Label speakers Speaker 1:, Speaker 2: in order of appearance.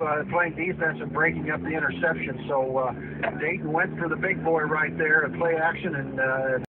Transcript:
Speaker 1: playing defense and breaking up the interception. So Dayton went for the big boy right there, play action, and